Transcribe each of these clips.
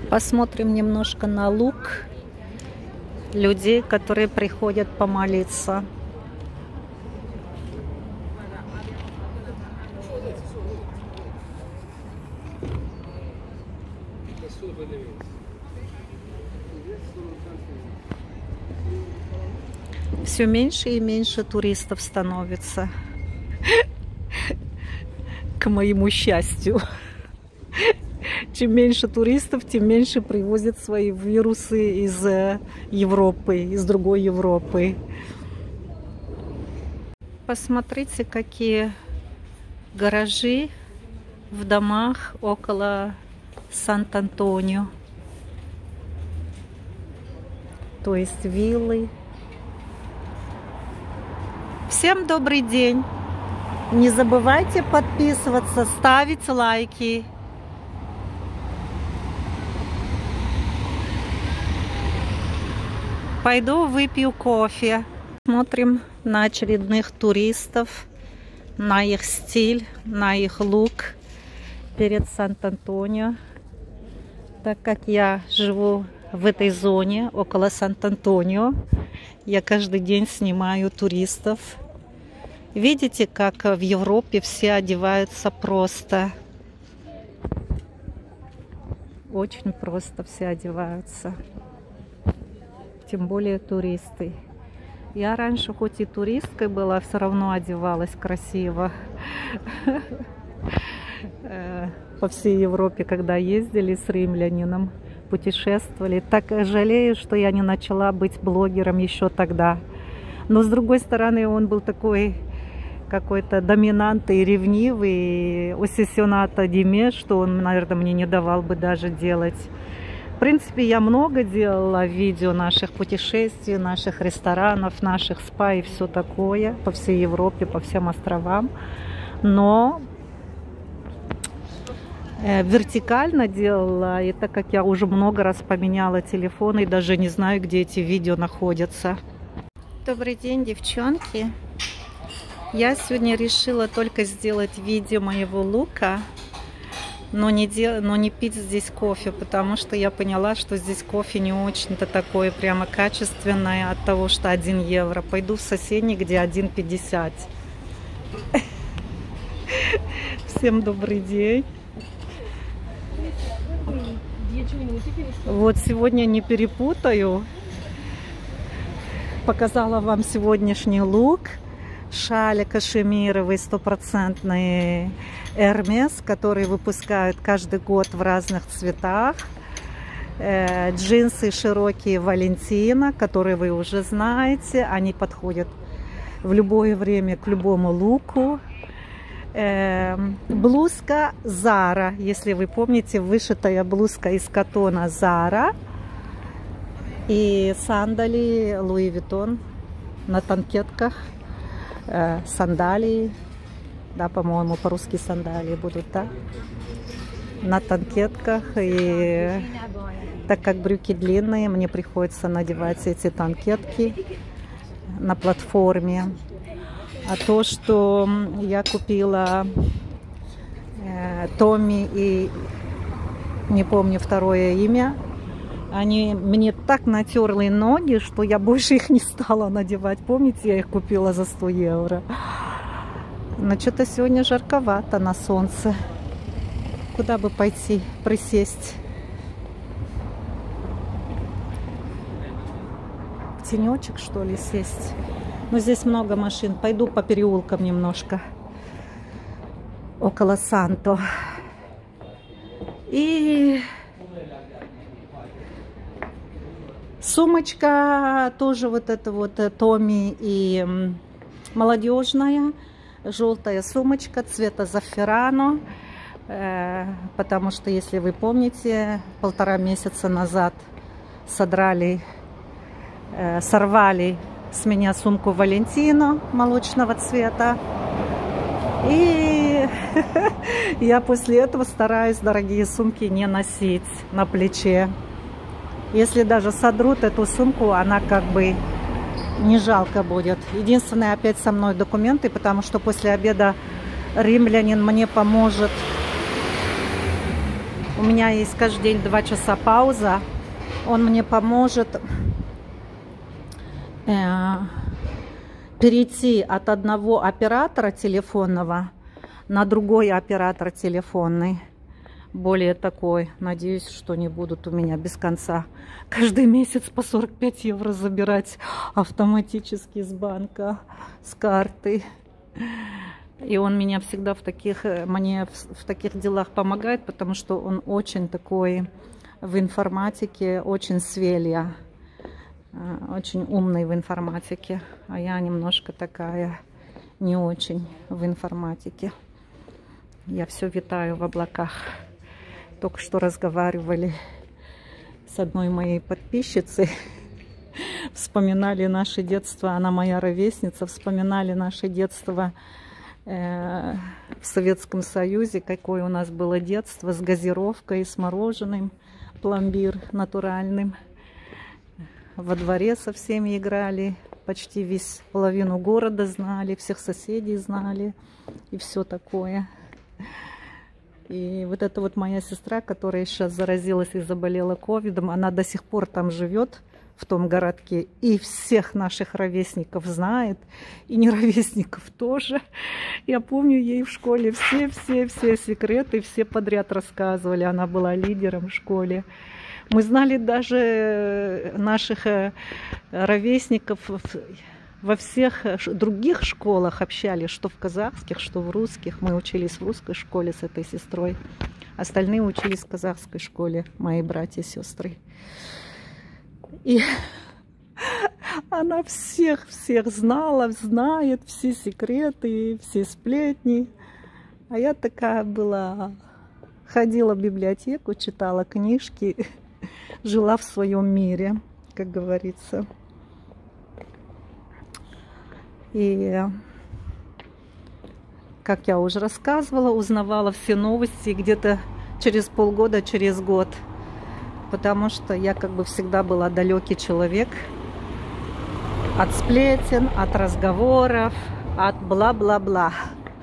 Посмотрим немножко на лук людей, которые приходят помолиться. Все меньше и меньше туристов становится. К моему счастью. Чем меньше туристов, тем меньше привозят свои вирусы из Европы, из другой Европы. Посмотрите, какие гаражи в домах около Сан-Антонио. То есть виллы. Всем добрый день! Не забывайте подписываться, ставить лайки. Пойду выпью кофе. Смотрим на очередных туристов, на их стиль, на их лук перед Сан-Антонио. Так как я живу в этой зоне, около Сан-Антонио, я каждый день снимаю туристов. Видите, как в Европе все одеваются просто. Очень просто все одеваются. Тем более туристы. Я раньше хоть и туристкой была, все равно одевалась красиво. По всей Европе, когда ездили с римлянином, путешествовали. Так жалею, что я не начала быть блогером еще тогда. Но с другой стороны, он был такой какой-то доминантный, ревнивый, осессионата диме, что он, наверное, мне не давал бы даже делать. В принципе, я много делала видео наших путешествий, наших ресторанов, наших спа и все такое по всей Европе, по всем островам. Но вертикально делала, и так как я уже много раз поменяла телефон и даже не знаю, где эти видео находятся. Добрый день, девчонки! Я сегодня решила только сделать видео моего лука, но не пить здесь кофе, потому что я поняла, что здесь кофе не очень-то такое прямо качественное от того, что 1 евро. Пойду в соседний, где 1,50. Всем добрый день. Вот сегодня не перепутаю. Показала вам сегодняшний лук. Шали кашемировый, стопроцентный Hermes, который выпускают каждый год в разных цветах. Джинсы широкие Valentino, которые вы уже знаете. Они подходят в любое время к любому луку. Блузка Zara, если вы помните, вышитая блузка из катона Zara. И сандали Louis Vuitton на танкетках. Сандалии, да, по-моему, по-русски сандалии будут, да, на танкетках. И так как брюки длинные, мне приходится надевать эти танкетки на платформе. А то, что я купила Томми и не помню второе имя, они мне так натерли ноги, что я больше их не стала надевать. Помните, я их купила за 100 евро. Но что-то сегодня жарковато на солнце. Куда бы пойти, присесть? В тенечек, что ли, сесть? Но здесь много машин. Пойду по переулкам немножко. Около Санто. И сумочка тоже вот эта вот Томми и молодежная. Желтая сумочка цвета заферано. Потому что, если вы помните, 1,5 месяца назад сорвали с меня сумку Valentino молочного цвета. И я после этого стараюсь дорогие сумки не носить на плече. Если даже содрут эту сумку, она как бы не жалко будет. Единственное, опять со мной документы, потому что после обеда римлянин мне поможет У меня есть каждый день 2 часа пауза. Он мне поможет перейти от одного оператора телефонного на другой оператор телефонный. Более такой. Надеюсь, что не будут у меня без конца каждый месяц по 45 евро забирать автоматически с банка, с карты. И он меня всегда мне в таких делах помогает, потому что он очень такой в информатике, очень свелья, очень умный в информатике. А я немножко такая не очень в информатике. Я все витаю в облаках. Только что разговаривали с одной моей подписчицей. Вспоминали наше детство. Она моя ровесница. Вспоминали наше детство в Советском Союзе. Какое у нас было детство с газировкой, с мороженым. Пломбир натуральным. Во дворе со всеми играли. Почти половину города знали. Всех соседей знали. И все такое. И вот эта вот моя сестра, которая сейчас заразилась и заболела ковидом, она до сих пор там живет, в том городке, и всех наших ровесников знает, и не ровесников тоже. Я помню, ей в школе все секреты, все подряд рассказывали. Она была лидером в школе. Мы знали даже наших ровесников во всех других школах, общались, что в казахских, что в русских. Мы учились в русской школе с этой сестрой. Остальные учились в казахской школе, мои братья и сестры. И она всех знала, знает все секреты, все сплетни. А я такая была, ходила в библиотеку, читала книжки, жила в своем мире, как говорится. И, как я уже рассказывала, узнавала все новости где-то через полгода, через год. Потому что я как бы всегда была далекий человек от сплетен, от разговоров, от бла-бла-бла.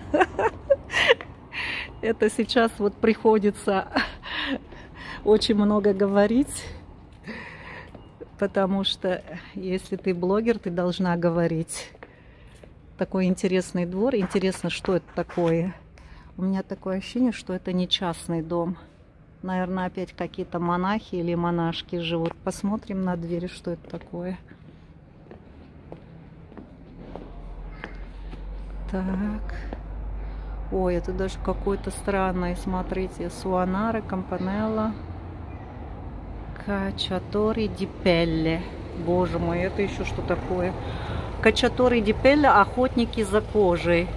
Это сейчас вот приходится очень много говорить. Потому что если ты блогер, ты должна говорить. Такой интересный двор. Интересно, что это такое. У меня такое ощущение, что это не частный дом. Наверное, опять какие-то монахи или монашки живут. Посмотрим на двери, что это такое. Так. Ой, это даже какой-то странный. Смотрите. Суанара, Кампанелла, Качатори ди Пелле. Боже мой, это еще что такое? Качатори ди Пелле, охотники за кожей.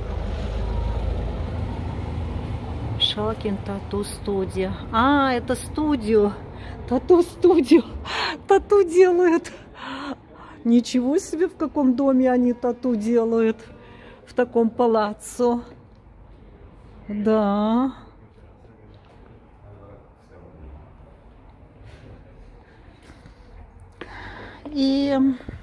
Шалкин тату студия. А, это студию. Тату студию. Тату делают. Ничего себе, в каком доме они тату делают. В таком палаццо. Да. И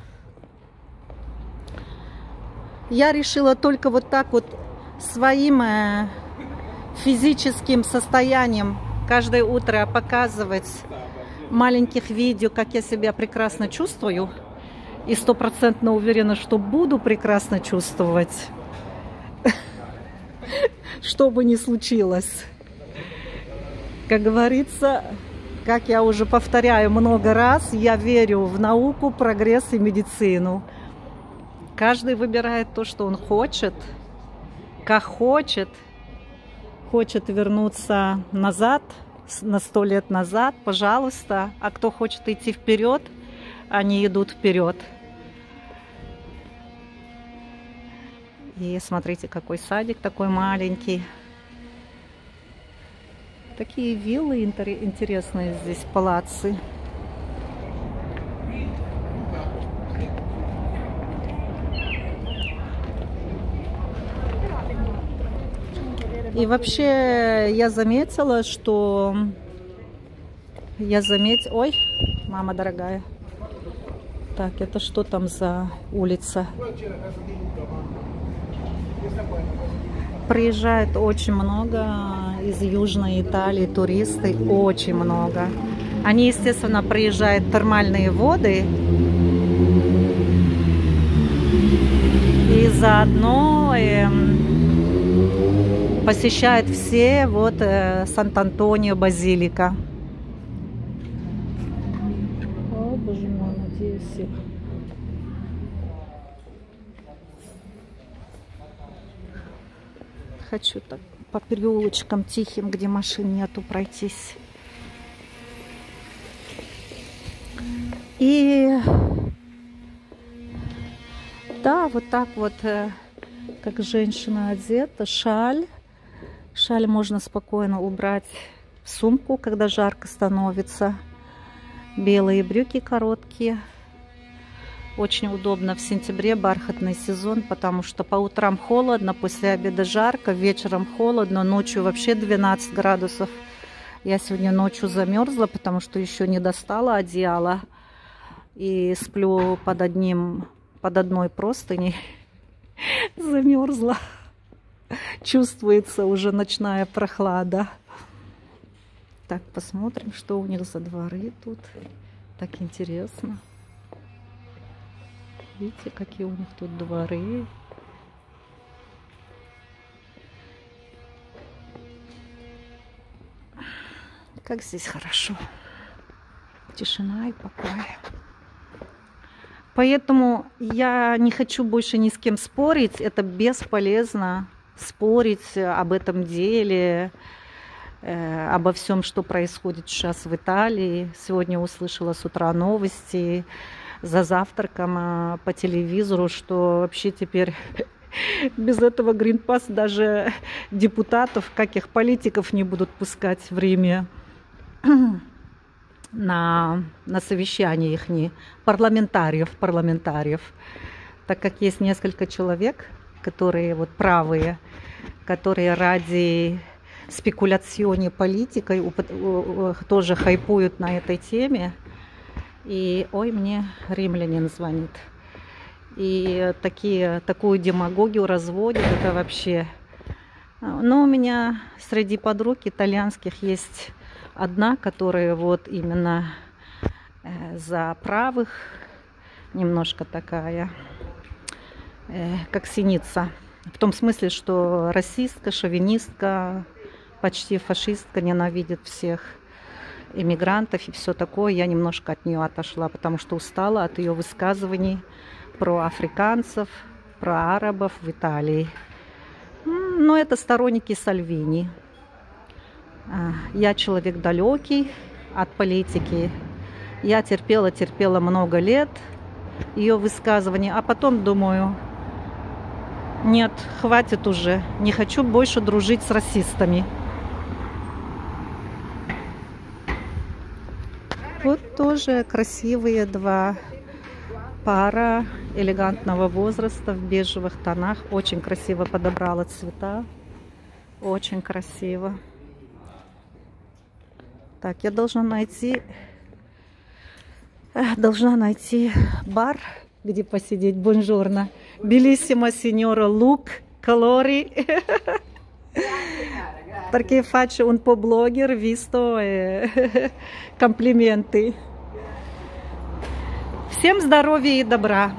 я решила только вот так вот своим физическим состоянием каждое утро показывать маленьких видео, как я себя прекрасно чувствую. И 100% уверена, что буду прекрасно чувствовать, что бы ни случилось. Как говорится, как я уже повторяю много раз, я верю в науку, прогресс и медицину. Каждый выбирает то, что он хочет, как хочет. Хочет вернуться назад, на 100 лет назад, пожалуйста. А кто хочет идти вперед, они идут вперед. И смотрите, какой садик такой маленький. Такие виллы интересные здесь, палацы. И вообще я заметила, что... Ой, мама дорогая. Так, это что там за улица? Приезжает очень много из Южной Италии туристы, очень много. Они, естественно, приезжают в термальные воды и заодно посещают все вот Сант-Антонио базилика. О, боже мой, надеюсь их. Хочу так по переулочкам тихим, где машин нету, пройтись. И да, вот так вот, как женщина одета, шаль. Шаль можно спокойно убрать в сумку, когда жарко становится. Белые брюки короткие. Очень удобно в сентябре, бархатный сезон, потому что по утрам холодно, после обеда жарко, вечером холодно, ночью вообще 12 градусов. Я сегодня ночью замерзла, потому что еще не достала одеяло. И сплю под одной простыней. Замерзла. Чувствуется уже ночная прохлада. Так, посмотрим, что у них за дворы тут. Так интересно. Видите, какие у них тут дворы. Как здесь хорошо. Тишина и покой. Поэтому я не хочу больше ни с кем спорить. Это бесполезно спорить об этом деле, обо всем, что происходит сейчас в Италии. Сегодня услышала с утра новости за завтраком по телевизору, что вообще теперь без этого Гринпасс даже депутатов, каких политиков не будут пускать в Риме на совещания их, парламентариев, так как есть несколько человек, которые вот правые, которые ради спекуляционной политикой тоже хайпуют на этой теме. И ой, мне римлянин звонит. И такую демагогию разводят, это вообще. Но у меня среди подруг итальянских есть одна, которая вот именно за правых, немножко такая, как синица. В том смысле, что расистка, шовинистка, почти фашистка, ненавидит всех иммигрантов и все такое. Я немножко от нее отошла, потому что устала от ее высказываний про африканцев, про арабов в Италии. Но это сторонники Сальвини. Я человек далекий от политики. Я терпела много лет ее высказываний, а потом думаю, нет, хватит уже, не хочу больше дружить с расистами. Вот тоже красивые два пара элегантного возраста в бежевых тонах. Очень красиво подобрала цвета. Очень красиво. Так, я должна найти бар, где посидеть. Бонжорно. Bellissima signora look, colori. Perché faccio un po' blogger, visto комплименты. Всем здоровья и добра.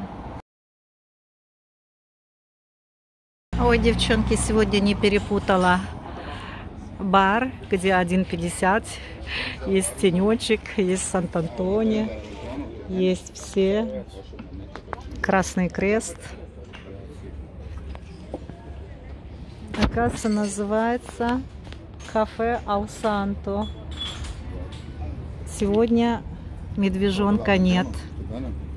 Ой, девчонки, сегодня не перепутала бар, где 1,50. Есть тенечек, есть Сант-Антонио, есть все. Красный крест. Оказывается, называется кафе Аусанто. Сегодня медвежонка нет.